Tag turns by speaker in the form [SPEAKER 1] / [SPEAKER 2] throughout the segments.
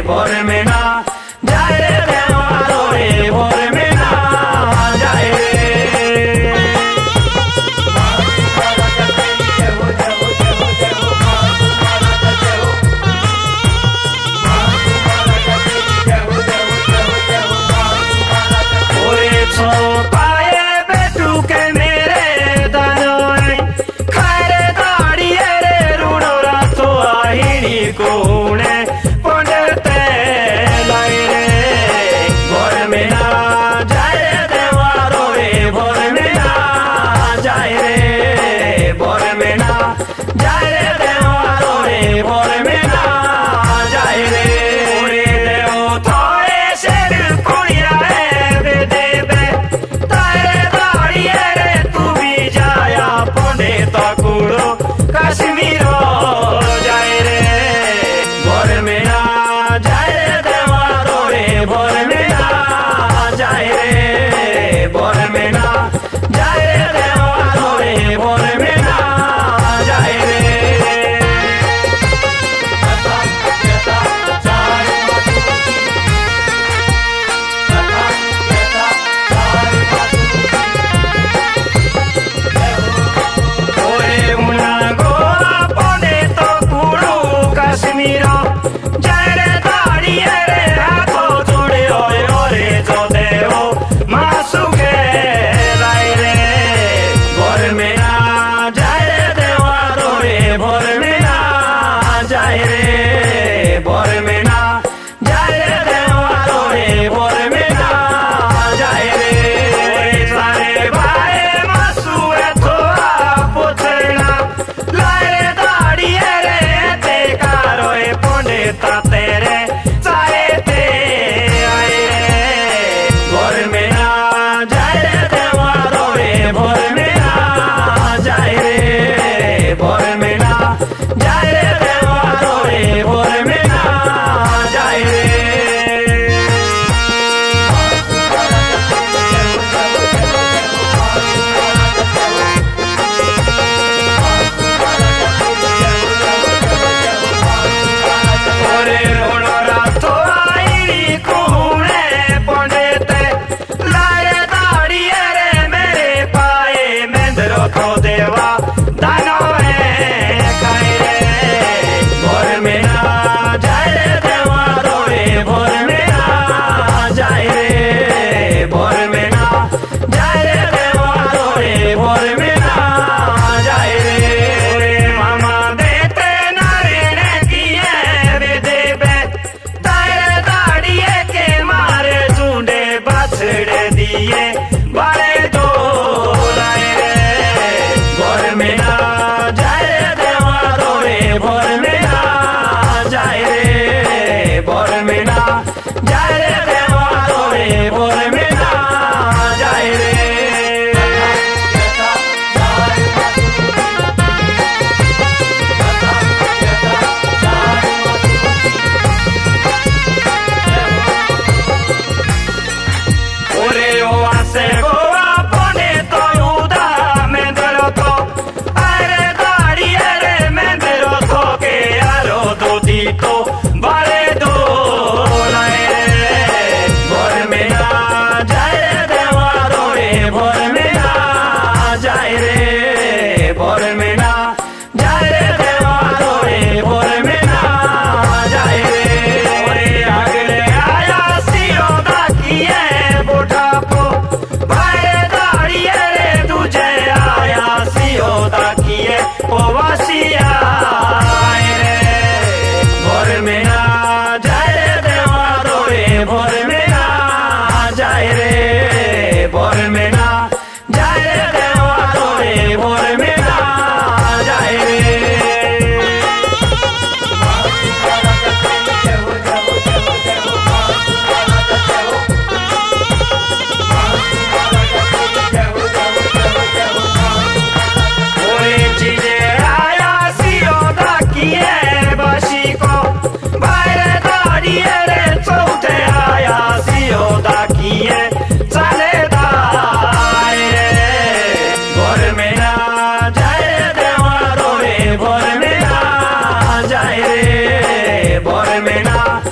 [SPEAKER 1] भोर में ना जाए रे देवारो रे भोर में ना जाए रे। ओरे छोपाए बेटू के मेरे दानों खारे दाड़िए रे रूड़ो रातो आहिनी कोने पंडते लाई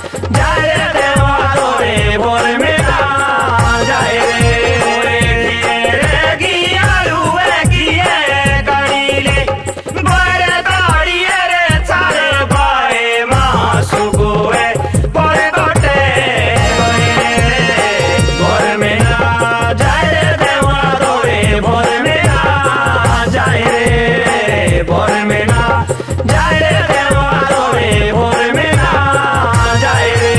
[SPEAKER 1] जाए रे देवारो रे भोर में ना जाए रे गियारू गिये गणीले भर दाड़िये रे चारे बाए मासु गुए भोर गोटे भोर में ना जाए रे देवारो रे भोर में ना जाए रे भोर में ना जाए रे देवारो रे भोर में ना जाए रे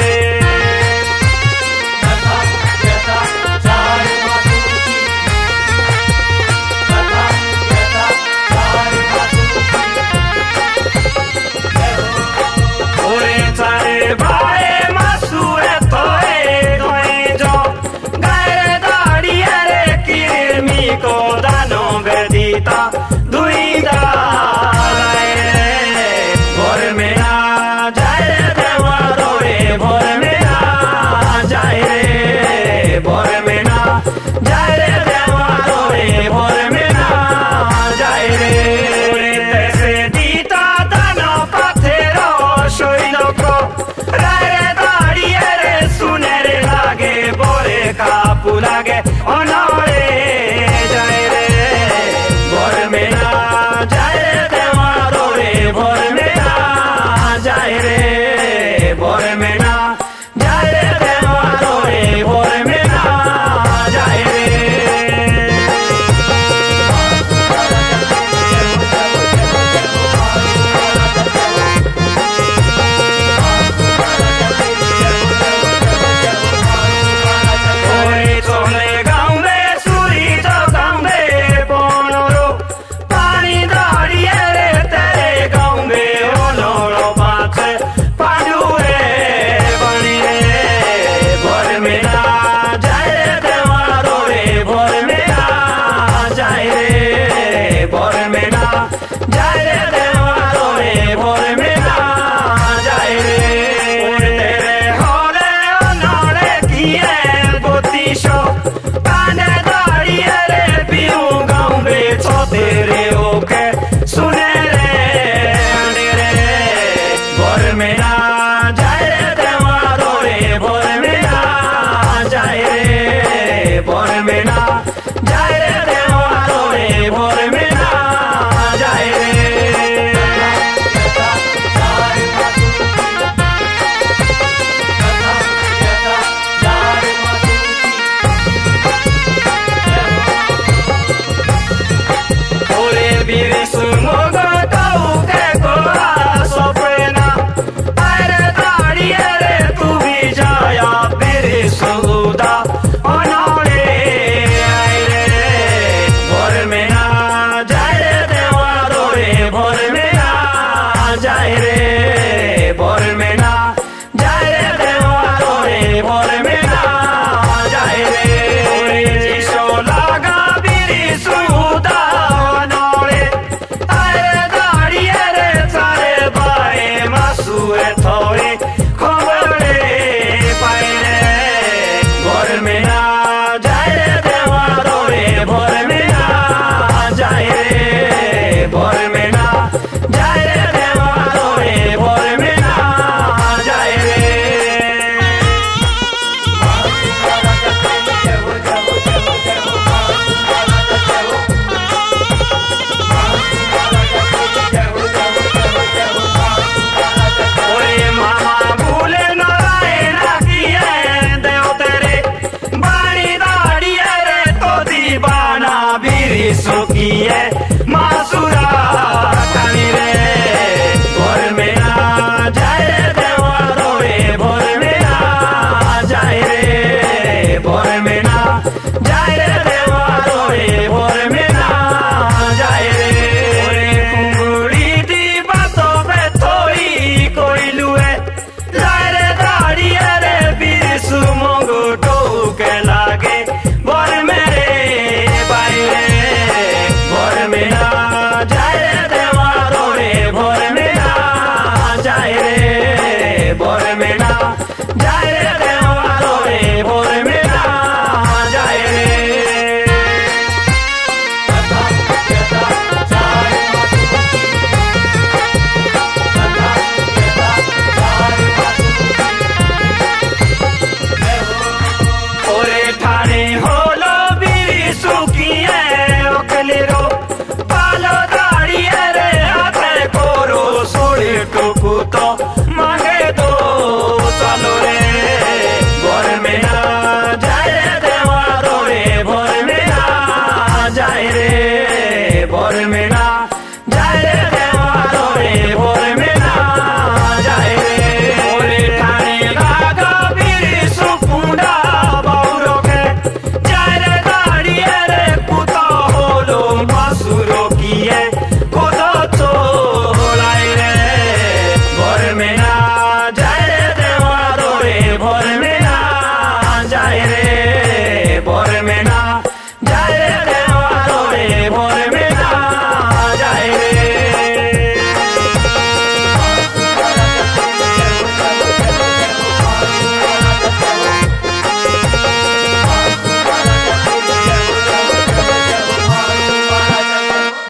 [SPEAKER 1] ओरे चारे भाए मासुए तोए गोए जो गाए दाड़िये रे किरमी को दानो बेदीता दुई दाए भोर में ना जाए रे देवारो रे भोर में ना जाए रे भोर में ना जाए रे देवारो रे भोर में ना जाए रे तैसे दीता दानो पथेरो शोइलो को राय दाड़िये रे सुने रे लागे बोरे कापू लागे अनोरे जाए रे भोर में ना जाए रे देवारो रे भोर में ना जाए रे भोर में ना